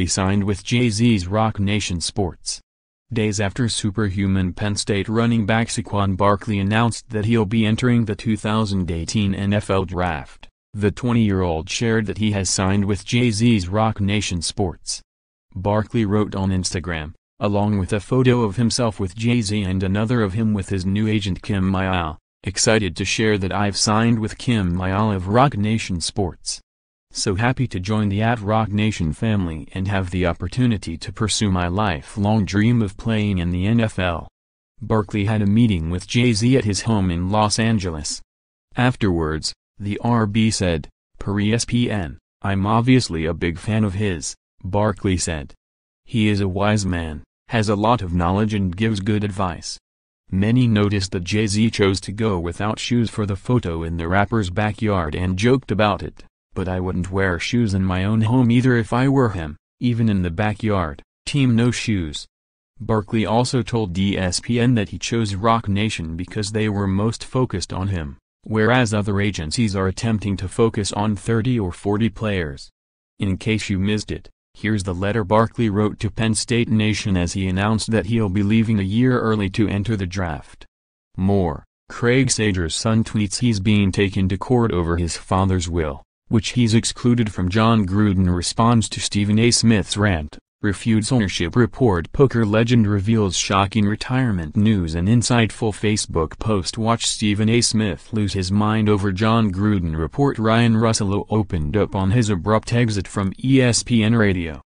signed with Jay-Z's Roc Nation Sports. Days after superhuman Penn State running back Saquon Barkley announced that he'll be entering the 2018 NFL Draft, the 20-year-old shared that he has signed with Jay-Z's Roc Nation Sports. Barkley wrote on Instagram, along with a photo of himself with Jay-Z and another of him with his new agent Kim Miale, "Excited to share that I've signed with Kim Miale of Roc Nation Sports. So happy to join the @Roc Nation family and have the opportunity to pursue my lifelong dream of playing in the NFL." Barkley had a meeting with Jay-Z at his home in Los Angeles. Afterwards, the RB said, per ESPN, "I'm obviously a big fan of his," Barkley said. "He is a wise man, has a lot of knowledge and gives good advice." Many noticed that Jay-Z chose to go without shoes for the photo in the rapper's backyard and joked about it. "But I wouldn't wear shoes in my own home either if I were him, even in the backyard, team no shoes." Barkley also told ESPN that he chose Roc Nation because they were most focused on him, whereas other agencies are attempting to focus on 30 or 40 players. In case you missed it, here's the letter Barkley wrote to Penn State Nation as he announced that he'll be leaving a year early to enter the draft. More, Craig Sager's son tweets he's being taken to court over his father's will, which he's excluded from. John Gruden responds to Stephen A. Smith's rant, refutes ownership report. Poker legend reveals shocking retirement news. An insightful Facebook post. Watch Stephen A. Smith lose his mind over John Gruden report. Ryan Russillo opened up on his abrupt exit from ESPN Radio.